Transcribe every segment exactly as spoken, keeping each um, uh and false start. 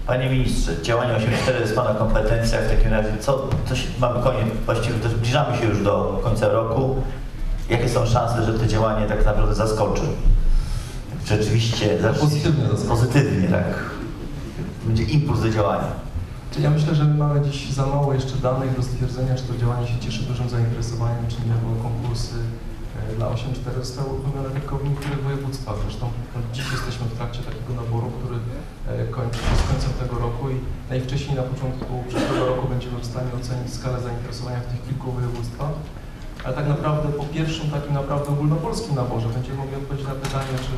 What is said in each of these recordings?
Panie Ministrze, działanie osiem cztery jest Pana kompetencja, w takim razie co, coś mamy koniec, właściwie też zbliżamy się już do końca roku. Jakie są szanse, że to działanie tak naprawdę zaskoczy? Rzeczywiście, pozytywnie, pozytywnie, tak. Będzie impuls do działania. Czyli ja myślę, że my mamy dziś za mało jeszcze danych do stwierdzenia, czy to działanie się cieszy dużym zainteresowaniem, czy nie, bo konkursy dla osiem cztery zostały uruchomione tylko w niektórych województwach. Zresztą dziś jesteśmy w trakcie takiego naboru, który kończy się z końcem tego roku i najwcześniej na początku przyszłego roku będziemy w stanie ocenić skalę zainteresowania w tych kilku województwach. Ale tak naprawdę po pierwszym takim naprawdę ogólnopolskim naborze będziemy mogli odpowiedzieć na pytanie, czy,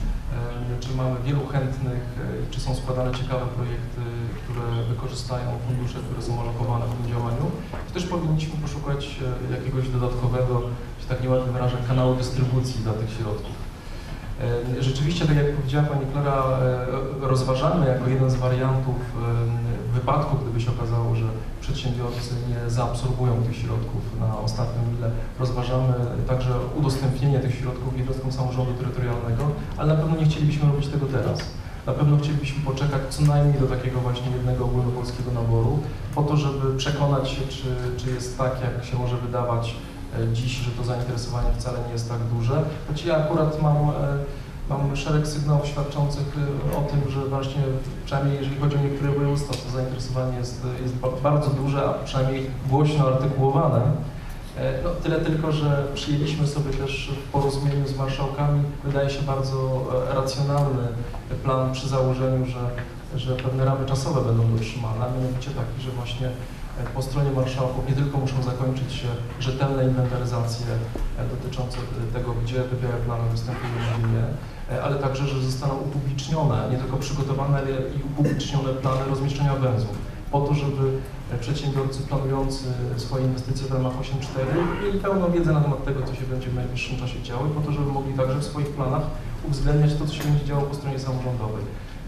czy mamy wielu chętnych, czy są składane ciekawe projekty, które wykorzystają fundusze, które są alokowane w tym działaniu. I też powinniśmy poszukać jakiegoś dodatkowego, że tak nieładnie wyrażę, kanału dystrybucji dla tych środków. Rzeczywiście, tak jak powiedziała Pani Klara, rozważamy jako jeden z wariantów w wypadku, gdyby się okazało, że przedsiębiorcy nie zaabsorbują tych środków na ostatnią chwilę, rozważamy także udostępnienie tych środków jednostkom samorządu terytorialnego, ale na pewno nie chcielibyśmy robić tego teraz. Na pewno chcielibyśmy poczekać co najmniej do takiego właśnie jednego ogólnopolskiego naboru, po to, żeby przekonać się, czy, czy jest tak, jak się może wydawać dziś, że to zainteresowanie wcale nie jest tak duże. Choć ja akurat mam, mam szereg sygnałów świadczących o tym, że właśnie przynajmniej jeżeli chodzi o niektóre województwa, to zainteresowanie jest, jest bardzo duże, a przynajmniej głośno artykułowane. No, tyle tylko, że przyjęliśmy sobie też w porozumieniu z marszałkami, wydaje się bardzo racjonalny plan przy założeniu, że, że pewne ramy czasowe będą dotrzymane, a mianowicie taki, że właśnie po stronie marszałków nie tylko muszą zakończyć się rzetelne inwentaryzacje dotyczące tego, gdzie te białe plany występują w gminie, ale także, że zostaną upublicznione, nie tylko przygotowane, ale i upublicznione plany rozmieszczenia węzłów, po to, żeby przedsiębiorcy planujący swoje inwestycje w ramach osiem cztery mieli pełną wiedzę na temat tego, co się będzie w najbliższym czasie działo i po to, żeby mogli także w swoich planach uwzględniać to, co się będzie działo po stronie samorządowej.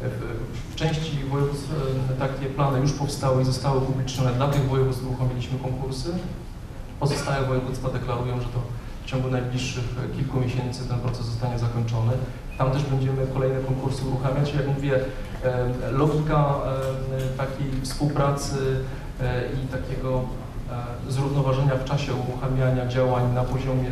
W części województw takie plany już powstały i zostały upublicznione. Dla tych województw uruchomiliśmy konkursy. Pozostałe województwa deklarują, że to w ciągu najbliższych kilku miesięcy ten proces zostanie zakończony. Tam też będziemy kolejne konkursy uruchamiać. Jak mówię, logika takiej współpracy i takiego zrównoważenia w czasie uruchamiania działań na poziomie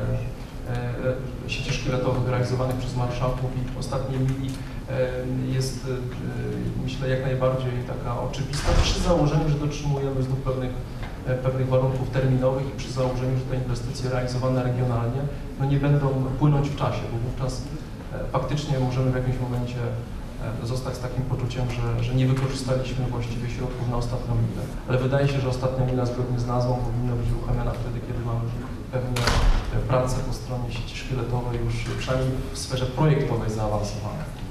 sieci szkieletowych realizowanych przez marszałków i w ostatniej chwili jest, myślę, jak najbardziej taka oczywista, przy założeniu, że dotrzymujemy znów pewnych, pewnych warunków terminowych i przy założeniu, że te inwestycje realizowane regionalnie no nie będą płynąć w czasie, bo wówczas faktycznie możemy w jakimś momencie zostać z takim poczuciem, że, że nie wykorzystaliśmy właściwie środków na ostatnią milę. Ale wydaje się, że ostatnia mila zgodnie z nazwą powinna być uruchamiana wtedy, kiedy mamy pewne prace po stronie sieci szkieletowej już przynajmniej w sferze projektowej zaawansowane.